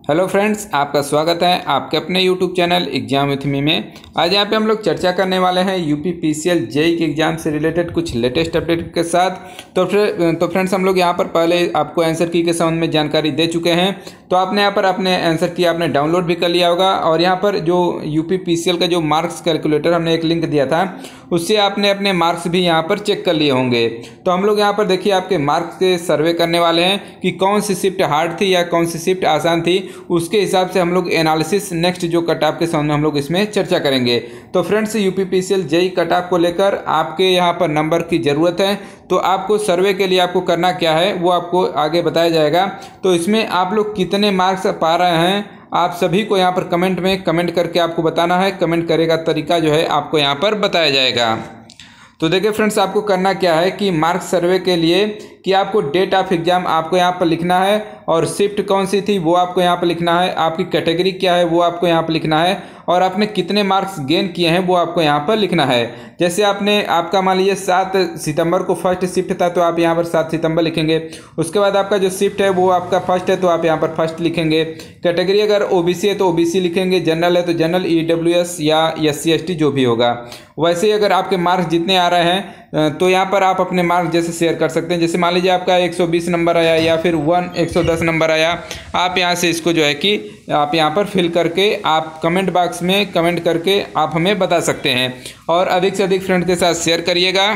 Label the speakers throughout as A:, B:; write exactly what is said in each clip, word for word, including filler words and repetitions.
A: Hello friends, आपका स्वागत है आपके अपने YouTube channel exam with me में। आज यहाँ पे हम लोग चर्चा करने वाले हैं यूपी पीसीएल जेई के एग्जाम से रिलेटेड कुछ लेटेस्ट अपडेट के साथ। तो फिर तो फ्रेंड्स हम लोग यहाँ पर पहले आपको आंसर की के संबंध में जानकारी दे चुके हैं। तो आपने यहाँ पर अपने आंसर की आपने डाउनलोड भी कर लिया होगा और यहाँ पर जो यूपी पीसीएल का जो मार्क्स कैलकुलेटर हमने एक लिंक दिया था उससे आपने अपने मार्क्स भी यहाँ पर चेक कर लिए होंगे। तो हम लोग यहाँ पर देखिए आपके मार्क्स के सर्वे करने वाले हैं कि कौन सी शिफ्ट हार्ड थी या कौन सी शिफ्ट आसान थी। उसके हिसाब से हम लोग एनालिसिस नेक्स्ट जो कट ऑफ के सामने हम लोग इसमें चर्चा करेंगे। तो friends UP PCL JE cut off को लेकर आपके यहाँ पर नंबर की ज़रूरत है, तो आपको सर्वे के लिए आपको करना क्या है वो आपको आगे बताया जाएगा। तो इसमें आप लोग कितने मार्क्स पा रहे हैं आप सभी को यहाँ पर कमेंट में कमेंट करके आपको बताना है। कमेंट करे का तरीका जो है आपको यहाँ पर बताया जाएगा। तो देखिए फ्रेंड्स, आपको करना क्या है कि मार्क्स सर्वे के लिए कि आपको डेट ऑफ एग्ज़ाम आपको यहाँ पर लिखना है और शिफ्ट कौन सी थी वो आपको यहाँ पर लिखना है, आपकी कैटेगरी क्या है वो आपको यहाँ पर लिखना है और आपने कितने मार्क्स गेन किए हैं वो आपको यहाँ पर लिखना है। जैसे आपने आपका मान लीजिए सात सितंबर को फर्स्ट शिफ्ट था तो आप यहाँ पर सात सितंबर लिखेंगे। उसके बाद आपका जो शिफ्ट है वो आपका फर्स्ट है तो आप यहाँ पर फर्स्ट लिखेंगे। कैटेगरी अगर ओबीसी है तो ओबीसी लिखेंगे, जनरल है तो जनरल, ईडब्ल्यूएस या एससी एसटी जो भी होगा। वैसे ही अगर आपके मार्क्स जितने आ रहे हैं तो यहाँ पर आप अपने मार्क्स जैसे शेयर कर सकते हैं। जैसे मान लीजिए आपका एक सौ बीस नंबर आया या फिर वन एक सौ दस नंबर आया, आप यहाँ से इसको जो है कि आप यहाँ पर फिल करके आप कमेंट बॉक्स में कमेंट करके आप हमें बता सकते हैं और अधिक से अधिक फ्रेंड के साथ शेयर करिएगा।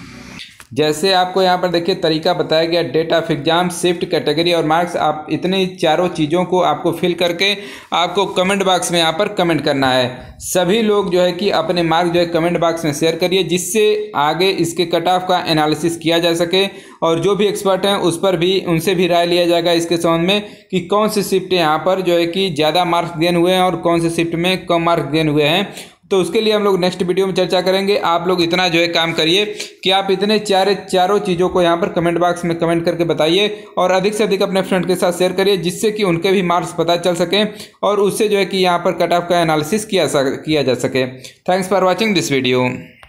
A: जैसे आपको यहाँ पर देखिए तरीका बताया गया, date of exam, shift, category और मार्क्स, आप इतनी चारों चीज़ों को आपको फिल करके आपको कमेंट बॉक्स में यहाँ पर कमेंट करना है। सभी लोग जो है कि अपने मार्क्स जो है कमेंट बॉक्स में शेयर करिए जिससे आगे इसके कट ऑफ का एनालिसिस किया जा सके और जो भी एक्सपर्ट हैं उस पर भी उनसे भी राय लिया जाएगा इसके संबंध में कि कौन सी शिफ्ट यहाँ पर जो है कि ज़्यादा मार्क्स गेन हुए हैं और कौन सी शिफ्ट में कम मार्क्स गेन हुए हैं। तो उसके लिए हम लोग नेक्स्ट वीडियो में चर्चा करेंगे। आप लोग इतना जो है काम करिए कि आप इतने चार चारों चीज़ों को यहाँ पर कमेंट बॉक्स में कमेंट करके बताइए और अधिक से अधिक अपने फ्रेंड के साथ शेयर करिए जिससे कि उनके भी मार्क्स पता चल सकें और उससे जो है कि यहाँ पर कट ऑफ का एनालिसिस किया किया जा सके। Thanks for watching this video.